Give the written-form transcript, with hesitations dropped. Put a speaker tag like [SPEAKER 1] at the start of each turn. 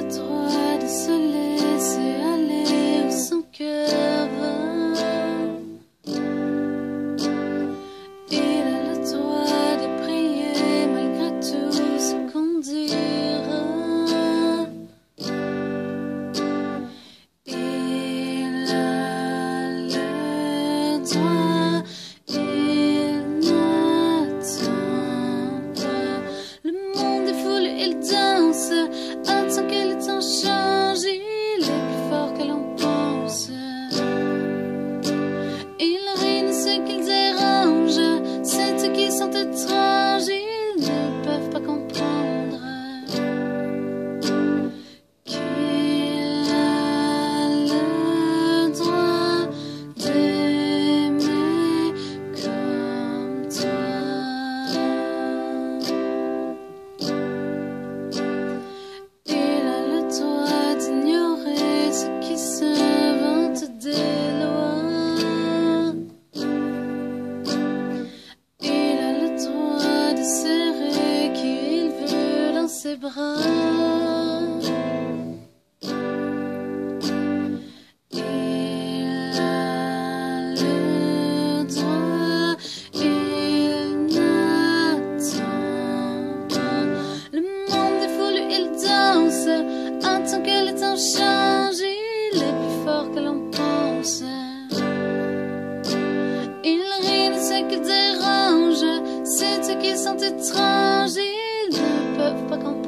[SPEAKER 1] droit de se laisser aller où son cœur va. Il a le droit de prier malgré tout ce qu'on dira. Il a le droit, il n'attend pas. Le monde est fou, lui, il danse, attend que le temps change. Il est plus fort que l'on pense. Il rit de ce qu'il dérange, c'est ceux qui sont étranges. Ils ne peuvent pas comprendre qu'il a le droit d'aimer comme toi. Il a le droit d'ignorer ceux qui s'inventent des lois. Il a le droit de serrer qui il veut dans ses bras. Il a le droit, il n'attend pas. Le monde est fou, lui, il danse, attend que le temps change. Il est plus fort que l'on pense. Il rit de ce qui dérange, c'est ceux qui sont étranges. Ils ne peuvent pas comprendre